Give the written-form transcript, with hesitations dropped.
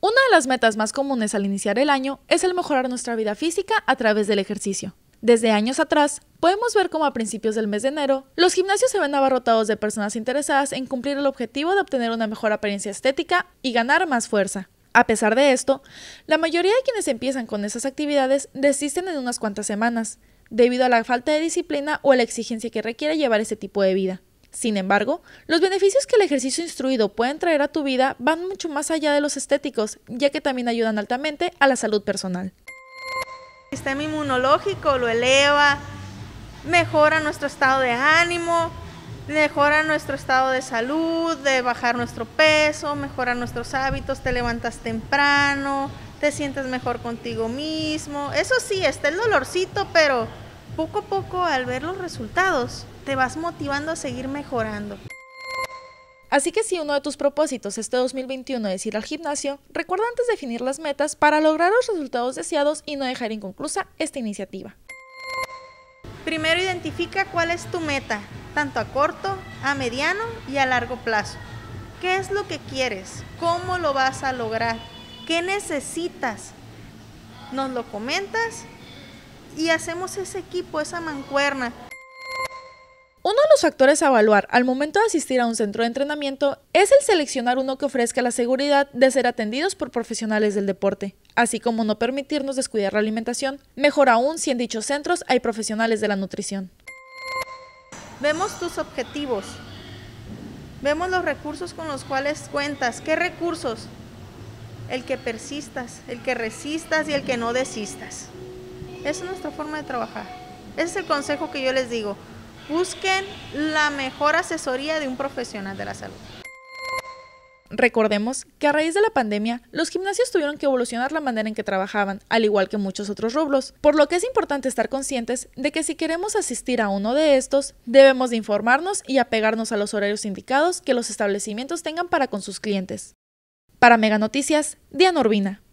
Una de las metas más comunes al iniciar el año es el mejorar nuestra vida física a través del ejercicio. Desde años atrás, podemos ver cómo a principios del mes de enero, los gimnasios se ven abarrotados de personas interesadas en cumplir el objetivo de obtener una mejor apariencia estética y ganar más fuerza. A pesar de esto, la mayoría de quienes empiezan con esas actividades desisten en unas cuantas semanas, debido a la falta de disciplina o a la exigencia que requiere llevar ese tipo de vida. Sin embargo, los beneficios que el ejercicio instruido puede traer a tu vida van mucho más allá de los estéticos, ya que también ayudan altamente a la salud personal. El sistema inmunológico lo eleva, mejora nuestro estado de ánimo, mejora nuestro estado de salud, de bajar nuestro peso, mejora nuestros hábitos, te levantas temprano, te sientes mejor contigo mismo. Eso sí, está el dolorcito, pero poco a poco al ver los resultados te vas motivando a seguir mejorando. Así que si uno de tus propósitos este 2021 es ir al gimnasio, recuerda antes definir las metas para lograr los resultados deseados y no dejar inconclusa esta iniciativa. Primero identifica cuál es tu meta, tanto a corto, a mediano y a largo plazo. ¿Qué es lo que quieres? ¿Cómo lo vas a lograr? ¿Qué necesitas? Nos lo comentas y hacemos ese equipo, esa mancuerna. Uno de los factores a evaluar al momento de asistir a un centro de entrenamiento es el seleccionar uno que ofrezca la seguridad de ser atendidos por profesionales del deporte, así como no permitirnos descuidar la alimentación, mejor aún si en dichos centros hay profesionales de la nutrición. Vemos tus objetivos, vemos los recursos con los cuales cuentas. ¿Qué recursos? El que persistas, el que resistas y el que no desistas. Esa es nuestra forma de trabajar. Ese es el consejo que yo les digo. Busquen la mejor asesoría de un profesional de la salud. Recordemos que a raíz de la pandemia, los gimnasios tuvieron que evolucionar la manera en que trabajaban, al igual que muchos otros rubros, por lo que es importante estar conscientes de que si queremos asistir a uno de estos, debemos de informarnos y apegarnos a los horarios indicados que los establecimientos tengan para con sus clientes. Para Mega Noticias, Diana Urbina.